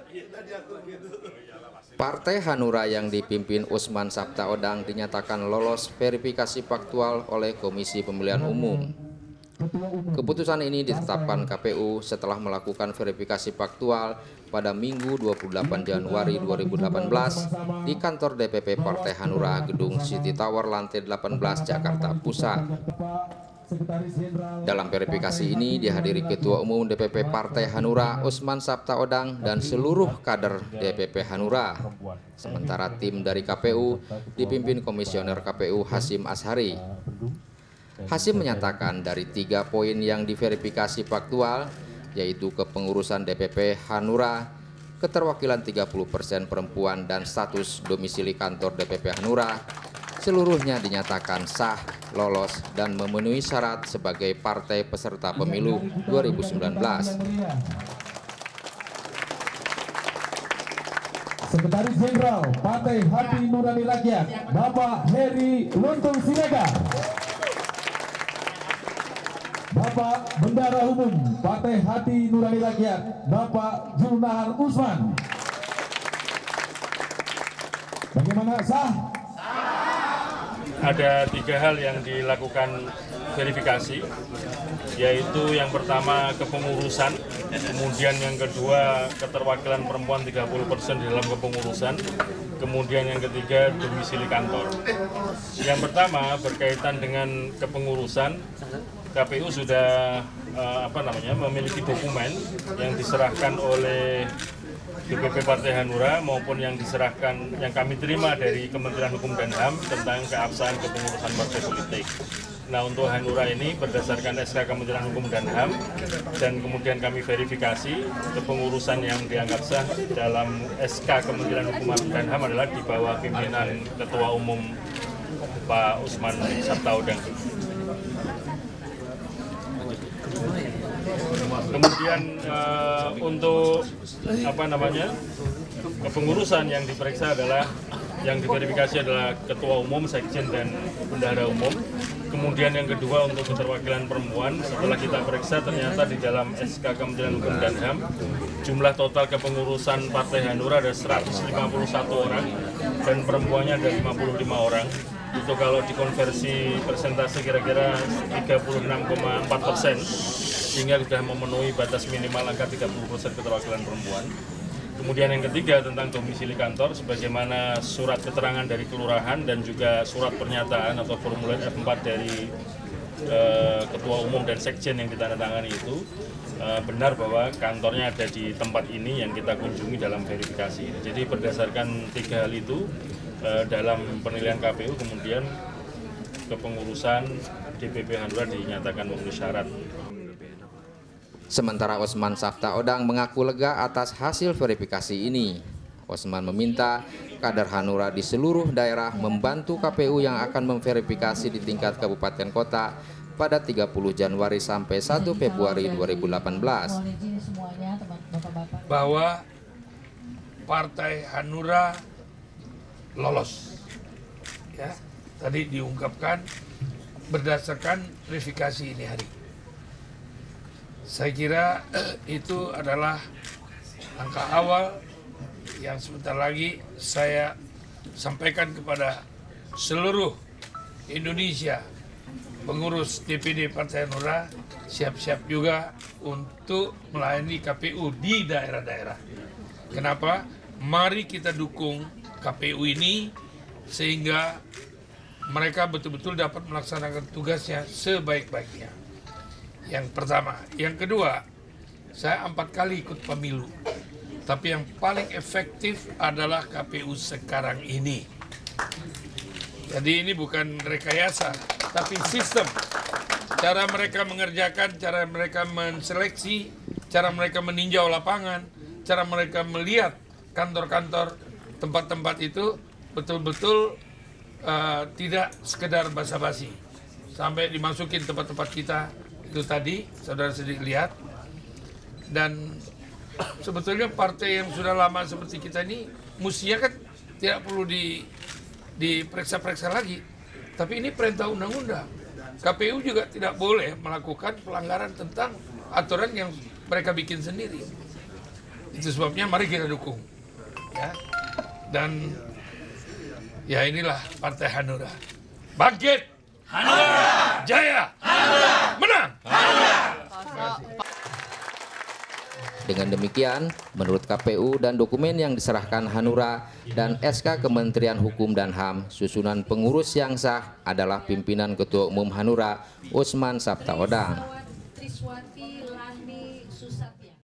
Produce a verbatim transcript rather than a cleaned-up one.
Partai Hanura yang dipimpin Usman Sabtaodang dinyatakan lolos verifikasi faktual oleh Komisi Pemilihan Umum. Keputusan ini ditetapkan K P U setelah melakukan verifikasi faktual pada Minggu dua puluh delapan Januari dua ribu delapan belas di kantor D P P Partai Hanura Gedung City Tower lantai delapan belas Jakarta Pusat. Dalam verifikasi ini dihadiri Ketua Umum D P P Partai Hanura Usman Sabtaodang dan seluruh kader D P P Hanura. Sementara tim dari K P U dipimpin Komisioner K P U Hasyim Asyhari. Hasyim menyatakan dari tiga poin yang diverifikasi faktual, yaitu kepengurusan D P P Hanura, keterwakilan tiga puluh persen perempuan dan status domisili kantor D P P Hanura, seluruhnya dinyatakan sah, lolos, dan memenuhi syarat sebagai partai peserta pemilu dua ribu sembilan belas. Sekretaris Jenderal Partai Hati Nurani Rakyat, Bapak Heri Luntung Siregar. Bapak Bendara Umum Partai Hati Nurani Rakyat, Bapak Julnahar Usman. Bagaimana, sah? Ada tiga hal yang dilakukan verifikasi, yaitu yang pertama kepengurusan, kemudian yang kedua keterwakilan perempuan tiga puluh persen di dalam kepengurusan, kemudian yang ketiga domisili kantor. Yang pertama berkaitan dengan kepengurusan, K P U sudah uh, apa namanya memiliki dokumen yang diserahkan oleh D P P Partai Hanura maupun yang diserahkan yang kami terima dari Kementerian Hukum dan H A M tentang keabsahan kepengurusan partai politik. Nah, untuk Hanura ini berdasarkan S K Kementerian Hukum dan H A M dan kemudian kami verifikasi kepengurusan yang dianggap sah dalam S K Kementerian Hukum dan H A M adalah di bawah pimpinan Ketua Umum Pak Usman Sabtaodang. Kemudian uh, untuk apa namanya kepengurusan yang diperiksa adalah yang diverifikasi adalah Ketua Umum, Sekjen, dan Bendahara Umum. Kemudian yang kedua untuk keterwakilan perempuan, setelah kita periksa ternyata di dalam S K Kementerian Hukum dan H A M jumlah total kepengurusan Partai Hanura ada seratus lima puluh satu orang dan perempuannya ada lima puluh lima orang. Itu kalau dikonversi persentase kira-kira tiga puluh enam koma empat persen, sehingga sudah memenuhi batas minimal angka tiga puluh persen keterwakilan perempuan. Kemudian yang ketiga tentang domisili kantor, sebagaimana surat keterangan dari kelurahan dan juga surat pernyataan atau formulir F empat dari eh, Ketua Umum dan Sekjen yang ditandatangani itu eh, benar bahwa kantornya ada di tempat ini yang kita kunjungi dalam verifikasi. Jadi berdasarkan tiga hal itu eh, dalam penilaian K P U kemudian kepengurusan D P P Hanura dinyatakan memenuhi syarat. Sementara Usman Sabtaodang mengaku lega atas hasil verifikasi ini. Usman meminta kader Hanura di seluruh daerah membantu K P U yang akan memverifikasi di tingkat kabupaten kota pada tiga puluh Januari sampai satu Februari dua ribu delapan belas. Bahwa Partai Hanura lolos. Ya, tadi diungkapkan berdasarkan verifikasi ini hari. Saya kira itu adalah langkah awal yang sebentar lagi saya sampaikan kepada seluruh Indonesia. Pengurus D P D Partai Hanura siap-siap juga untuk melayani K P U di daerah-daerah. Kenapa? Mari kita dukung K P U ini sehingga mereka betul-betul dapat melaksanakan tugasnya sebaik-baiknya. Yang pertama. Yang kedua, saya empat kali ikut pemilu. Tapi yang paling efektif adalah K P U sekarang ini. Jadi ini bukan rekayasa, tapi sistem. Cara mereka mengerjakan, cara mereka menseleksi, cara mereka meninjau lapangan, cara mereka melihat kantor-kantor tempat-tempat itu betul-betul uh, tidak sekedar basa-basi. Sampai dimasukin tempat-tempat kita. Itu tadi saudara sedikit lihat, dan sebetulnya partai yang sudah lama seperti kita ini mestinya kan tidak perlu di diperiksa-periksa lagi, tapi ini perintah undang-undang. K P U juga tidak boleh melakukan pelanggaran tentang aturan yang mereka bikin sendiri. Itu sebabnya mari kita dukung. Ya. Dan ya inilah Partai Hanura. Bangkit! Hanura! Jaya! Hanura! Menang! Hanura! Dengan demikian, menurut K P U dan dokumen yang diserahkan Hanura dan S K Kementerian Hukum dan H A M, susunan pengurus yang sah adalah pimpinan Ketua Umum Hanura Usman Sabtaodang.